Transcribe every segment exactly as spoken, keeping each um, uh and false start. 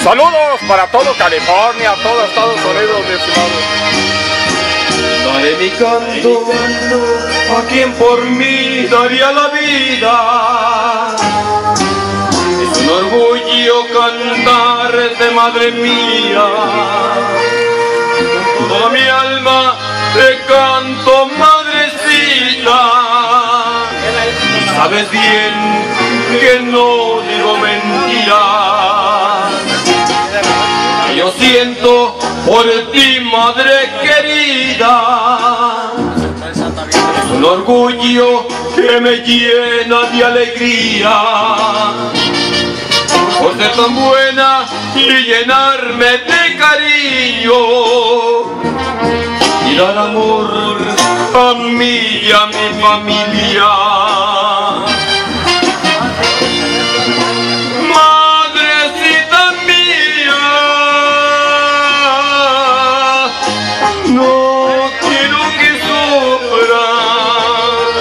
Saludos para todo California, todo Estados Unidos, mi estimado. Daré mi canto a quien por mí daría la vida. Es un orgullo cantarte, madre mía. Con toda mi alma te canto, madrecita. Y sabes bien que no digo mentiras. Yo siento por ti, madre querida. Es un orgullo que me llena de alegría por ser tan buena y llenarme de cariño y dar amor a mí y a mi familia. No quiero que sufras,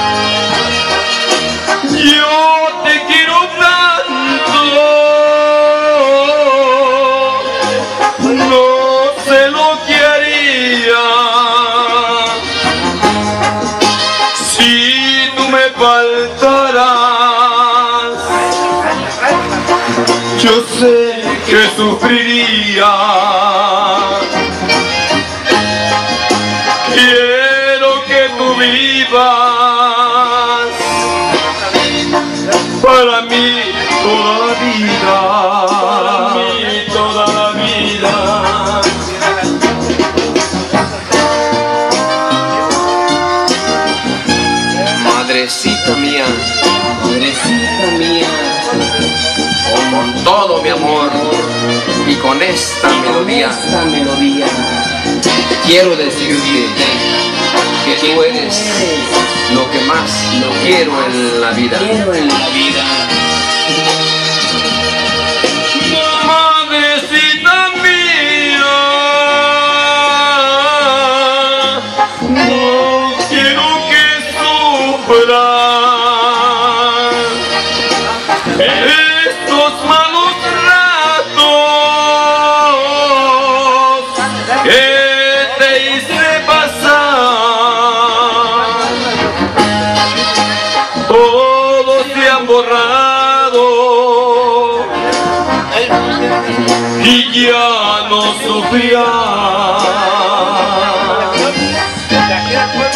yo te quiero tanto, no sé lo que haría si tú me faltaras. Yo sé que sufriría. Quiero que tú vivas para mí toda la vida, para mí toda la vida. Madrecita mía, madrecita mía, con todo mi amor y con esta melodía, esta melodía quiero decirte que tú eres lo que más quiero en la vida. quiero en la vida. Madrecita mía, no quiero que sufras estos malos ratos que te hice pasar. Todos se han borrado y ya no sufrirás.